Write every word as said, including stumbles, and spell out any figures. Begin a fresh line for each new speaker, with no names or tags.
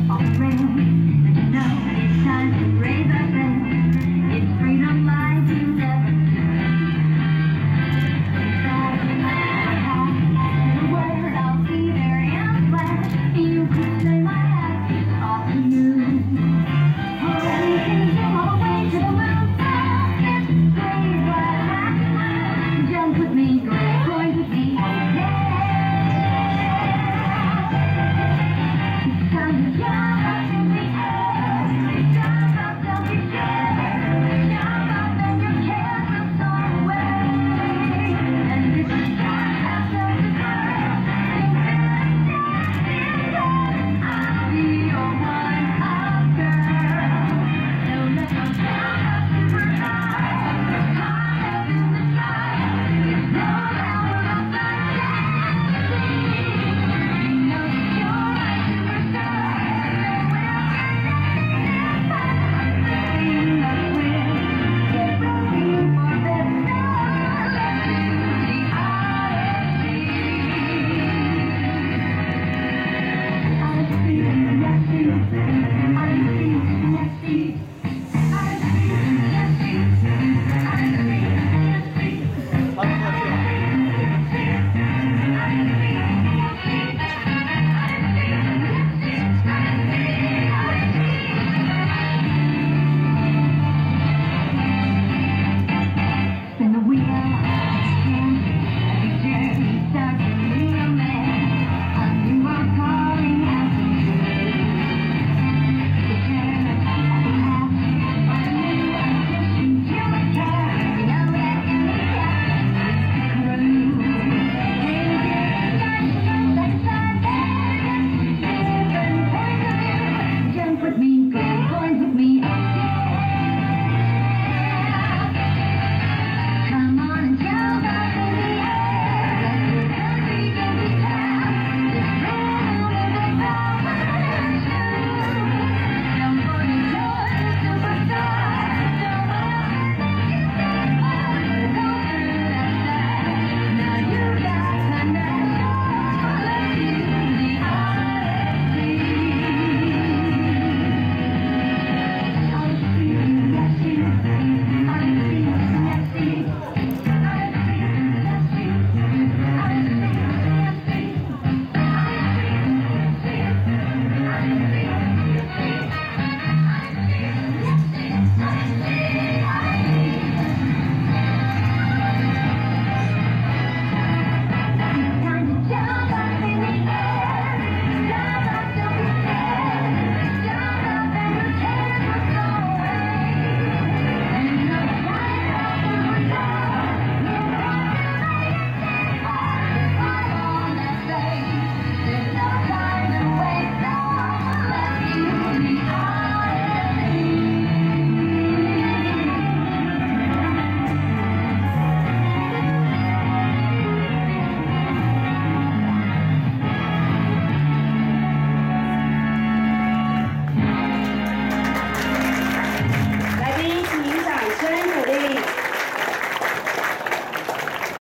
off the rails. And now it's time to raise our sails. It's freedom lies you never decide what happens to the world. I'll be there in a flash. You could say my hat is off to you. Oh, we can zoom all the way to the moon. It's great what happens. Jump with me, it's going to be okay. It's time to jump.